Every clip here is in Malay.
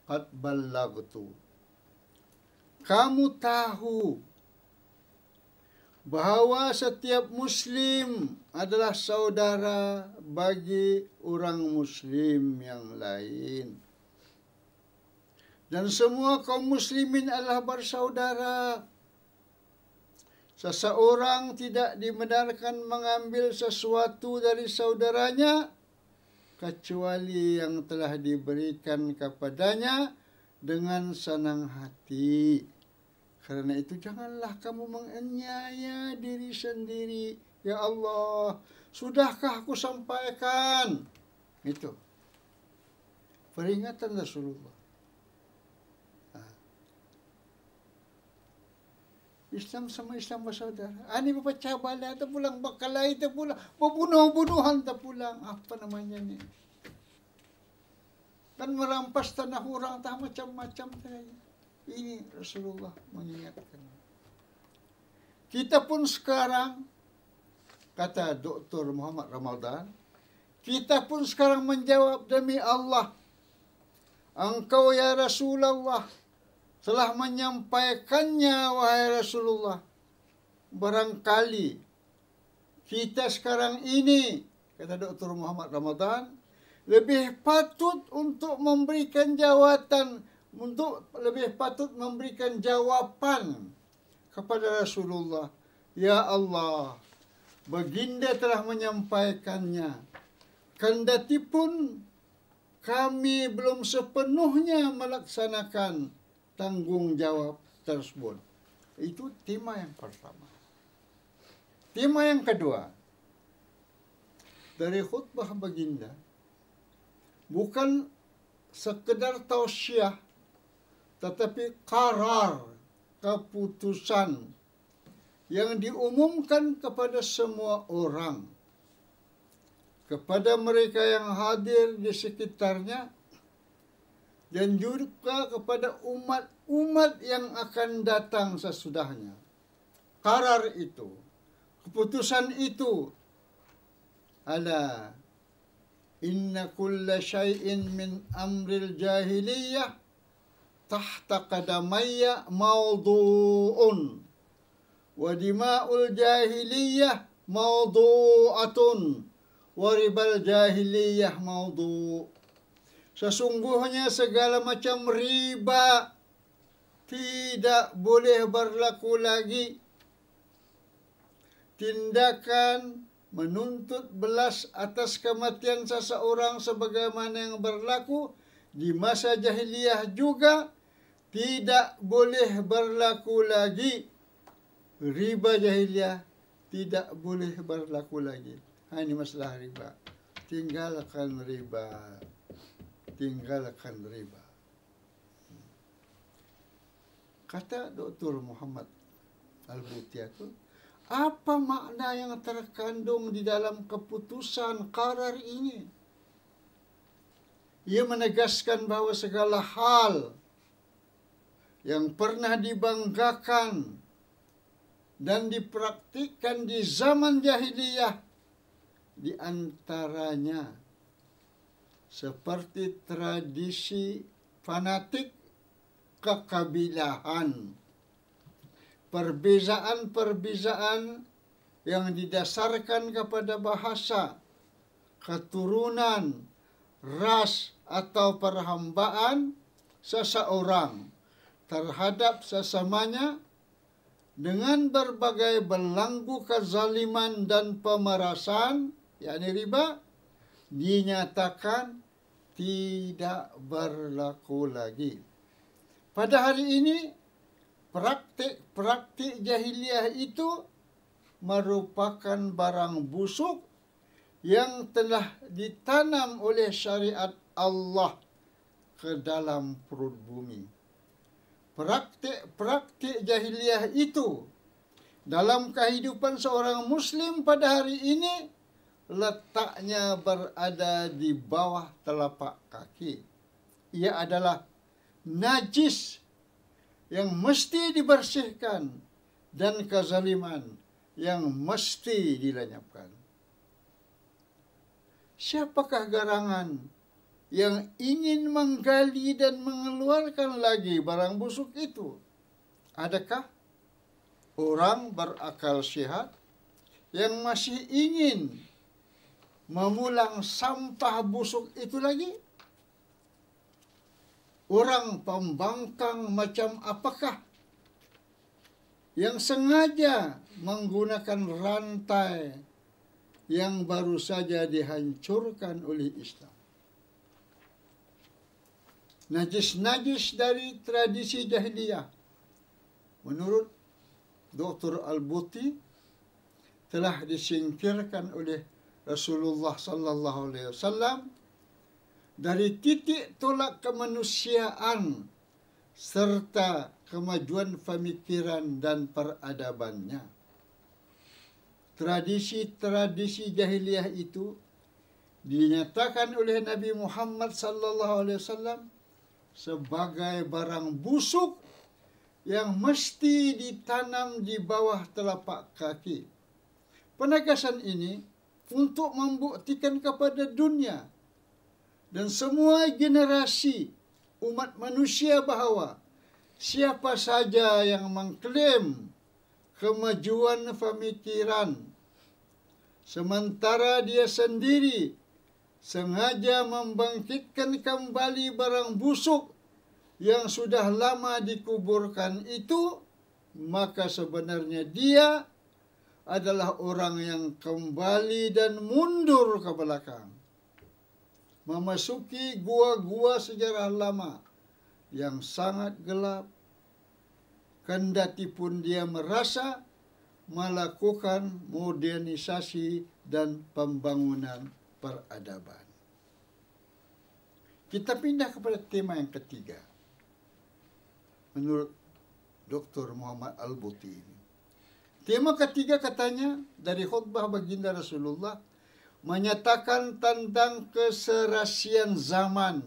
qad ballagtu. Kamu tahu bahawa setiap Muslim adalah saudara bagi orang Muslim yang lain. Dan semua kaum muslimin adalah bersaudara. Seseorang tidak dibenarkan mengambil sesuatu dari saudaranya kecuali yang telah diberikan kepadanya dengan senang hati. Karena itu janganlah kamu menganiaya diri sendiri. Ya Allah, sudahkah aku sampaikan? Itu peringatan Rasulullah. Islam sama Islam bersaudara. Ini berpecah belah, terpulang berkelahi, terpulang berbunuh-bunuhan, terpulang apa namanya ni? Dan merampas tanah orang, tak macam-macam saja. Ini Rasulullah mengingatkan. Kita pun sekarang, kata Dr. Muhammad Ramadan, kita pun sekarang menjawab, demi Allah, engkau ya Rasulullah telah menyampaikannya, wahai Rasulullah. Barangkali kita sekarang ini, kata Dr. Muhammad Ramadan, lebih patut untuk memberikan jawaban kepada Rasulullah. Ya Allah, baginda telah menyampaikannya. Kendati pun kami belum sepenuhnya melaksanakan tanggungjawab tersebut. Itu tema yang pertama. Tema yang kedua, dari khutbah baginda, bukan sekedar tausiah, tetapi qarar, keputusan yang diumumkan kepada semua orang, kepada mereka yang hadir di sekitarnya, dan juga kepada umat-umat yang akan datang sesudahnya. Qarar itu, keputusan itu, ala inna kulla syai'in min amril jahiliyah tahta qadamayya mawdu'un wa dima'ul jahiliyah mawdu'atun wa ribal jahiliyah mawdu'. Sesungguhnya segala macam riba tidak boleh berlaku lagi. Tindakan menuntut belas atas kematian seseorang sebagaimana yang berlaku di masa jahiliyah juga tidak boleh berlaku lagi. Riba jahiliyah tidak boleh berlaku lagi. Ini masalah riba. Tinggalkan riba. Tinggalkan riba. Kata Dr. Muhammad Al-Butiyah, apa makna yang terkandung di dalam keputusan qarar ini? Ia menegaskan bahawa segala hal yang pernah dibanggakan dan dipraktikkan di zaman jahiliyah, di antaranya seperti tradisi fanatik kekabilahan, perbezaan-perbezaan yang didasarkan kepada bahasa, keturunan, ras atau perhambaan seseorang terhadap sesamanya dengan berbagai belenggu kezaliman dan pemerasan, yakni riba, dinyatakan tidak berlaku lagi. Pada hari ini, praktik-praktik jahiliyah itu merupakan barang busuk yang telah ditanam oleh syariat Allah ke dalam perut bumi. Praktik-praktik jahiliyah itu dalam kehidupan seorang Muslim pada hari ini letaknya berada di bawah telapak kaki. Ia adalah najis yang mesti dibersihkan dan kezaliman yang mesti dilenyapkan. Siapakah garangan yang ingin menggali dan mengeluarkan lagi barang busuk itu. Adakah orang berakal sehat yang masih ingin memulang sampah busuk itu lagi? Orang pembangkang macam apakah yang sengaja menggunakan rantai yang baru saja dihancurkan oleh Islam? Najis-najis dari tradisi jahiliyah, menurut Dr. Al-Buti, telah disingkirkan oleh Rasulullah sallallahu alaihi wasallam dari titik tolak kemanusiaan serta kemajuan pemikiran dan peradabannya. Tradisi-tradisi jahiliyah itu dinyatakan oleh Nabi Muhammad sallallahu alaihi wasallam sebagai barang busuk yang mesti ditanam di bawah telapak kaki. Penegasan ini untuk membuktikan kepada dunia dan semua generasi umat manusia bahawa siapa saja yang mengklaim kemajuan pemikiran sementara dia sendiri sengaja membangkitkan kembali barang busuk yang sudah lama dikuburkan itu, maka sebenarnya dia adalah orang yang kembali dan mundur ke belakang, memasuki gua-gua sejarah lama yang sangat gelap, kendati pun dia merasa melakukan modernisasi dan pembangunan peradaban. Kita pindah kepada tema yang ketiga. Menurut Dr. Muhammad Al-Buti ini, tema ketiga katanya dari khutbah baginda Rasulullah menyatakan tentang keserasian zaman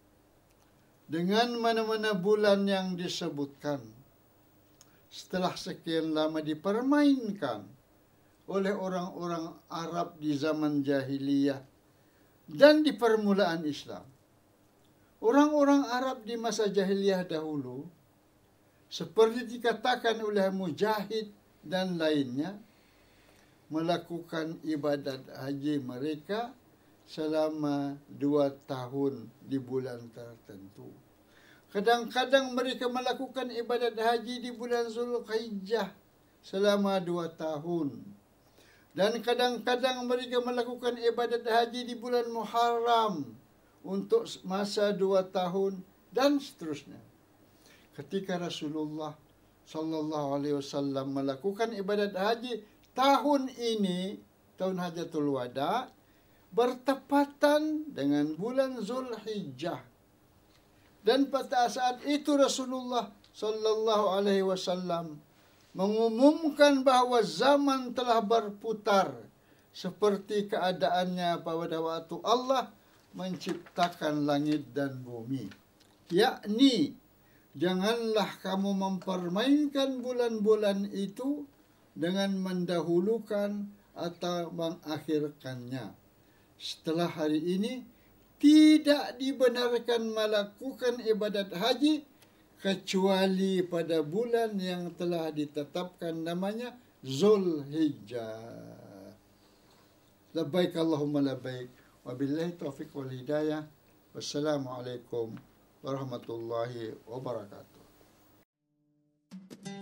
dengan mana-mana bulan yang disebutkan setelah sekian lama dipermainkan oleh orang-orang Arab di zaman jahiliyah dan di permulaan Islam. Orang-orang Arab di masa jahiliyah dahulu, seperti dikatakan oleh Mujahid dan lainnya, melakukan ibadat haji mereka selama 2 tahun di bulan tertentu. Kadang-kadang mereka melakukan ibadat haji di bulan Zulhijjah selama 2 tahun. Dan kadang-kadang mereka melakukan ibadat haji di bulan Muharram untuk masa 2 tahun dan seterusnya. Ketika Rasulullah sallallahu alaihi wasallam melakukan ibadat haji tahun ini, tahun Hajatul Wada, bertepatan dengan bulan Zulhijjah. Dan pada saat itu Rasulullah sallallahu alaihi wasallam mengumumkan bahawa zaman telah berputar seperti keadaannya pada waktu Allah menciptakan langit dan bumi. Yakni, janganlah kamu mempermainkan bulan-bulan itu dengan mendahulukan atau mengakhirkannya. Setelah hari ini, tidak dibenarkan melakukan ibadat haji kecuali pada bulan yang telah ditetapkan namanya Zulhijjah. Labbaik Allahumma labbaik. Wabillahi taufiq wal hidayah. Wassalamualaikum warahmatullahi wabarakatuh.